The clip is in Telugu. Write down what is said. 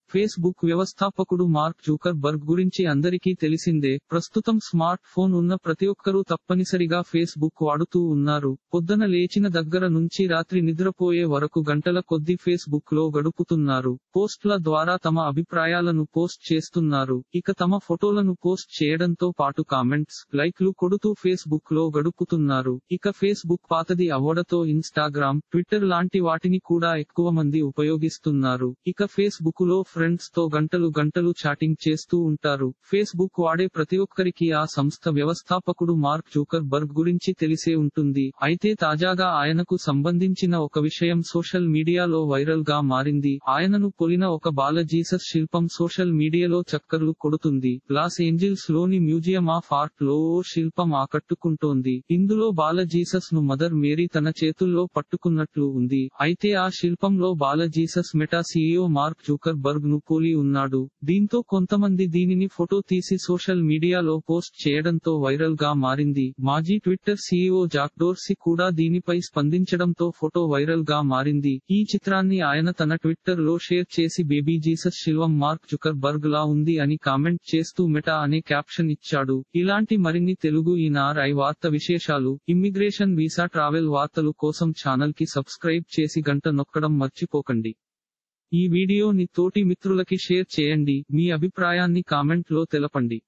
ఫేస్బుక్ వ్యవస్థాపకుడు మార్క్ జూకర్ బర్గ్ గురించి అందరికీ తెలిసిందే. ప్రస్తుతం స్మార్ట్ ఫోన్ ఉన్న ప్రతి ఒక్కరూ తప్పనిసరిగా ఫేస్బుక్ వాడుతూ ఉన్నారు. పొద్దున లేచిన దగ్గర నుంచి రాత్రి నిద్రపోయే వరకు గంటల కొద్దీ ఫేస్బుక్ లో గడుపుతున్నారు. పోస్ట్ల ద్వారా తమ అభిప్రాయాలను పోస్ట్ చేస్తున్నారు. ఇక తమ ఫోటోలను పోస్ట్ చేయడంతో పాటు కామెంట్స్, లైక్లు కొడుతూ ఫేస్బుక్ లో గడుపుతున్నారు. ఇక ఫేస్బుక్ పాతది అవ్వడంతో ఇన్స్టాగ్రామ్, ట్విట్టర్ లాంటి వాటిని కూడా ఎక్కువ మంది ఉపయోగిస్తున్నారు. ఇక ఫేస్బుక్ లో ఫ్రెండ్స్ తో గంటలు చాటింగ్ చేస్తూ ఉంటారు. ఫేస్బుక్ వాడే ప్రతి ఒక్కరికి ఆ సంస్థ వ్యవస్థాపకుడు మార్క్ జూకర్ బర్గ్ గురించి తెలిసే ఉంటుంది. అయితే తాజాగా ఆయనకు సంబంధించిన ఒక విషయం సోషల్ మీడియాలో వైరల్ గా మారింది. ఆయనను పోలిన ఒక బాల జీసస్ శిల్పం సోషల్ మీడియాలో చక్కర్లు కొడుతుంది. లాస్ ఏంజిల్స్ లోని మ్యూజియం ఆఫ్ ఆర్ట్ లో ఓ శిల్పం ఆకట్టుకుంటోంది. ఇందులో బాల జీసస్ ను మదర్ మేరీ తన చేతుల్లో పట్టుకున్నట్లు ఉంది. అయితే ఆ శిల్పంలో బాల Jesus Meta CEO Mark Zuckerberg ను పోలి ఉన్నాడు. దీంతో కొంతమంది దీనిని ఫోటో తీసి సోషల్ మీడియాలో పోస్ట్ చేయడంతో వైరల్ గా మారింది. మాజీ ట్విట్టర్ సీఈఓ జాక్ డోర్సీ కూడా దీనిపై స్పందించడంతో ఫోటో వైరల్ గా మారింది. ఈ చిత్రాన్ని ఆయన తన ట్విట్టర్ లో షేర్ చేసి బేబీ జీసస్ శిల్పం మార్క్ జుకర్ బర్గ్ లా ఉంది అని కామెంట్ చేస్తూ మెటా అనే క్యాప్షన్ ఇచ్చాడు. ఇలాంటి మరిన్ని తెలుగు ఈనార్ఐ వార్త విశేషాలు, ఇమ్మిగ్రేషన్, వీసా, ట్రావెల్ వార్తలు కోసం ఛానల్ కి సబ్స్క్రైబ్ చేసి గంట నొక్కడం మర్చిపోకండి. ఈ వీడియోని తోటి మిత్రులకి షేర్ చేయండి. మీ అభిప్రాయాన్ని కామెంట్ లో తెలపండి.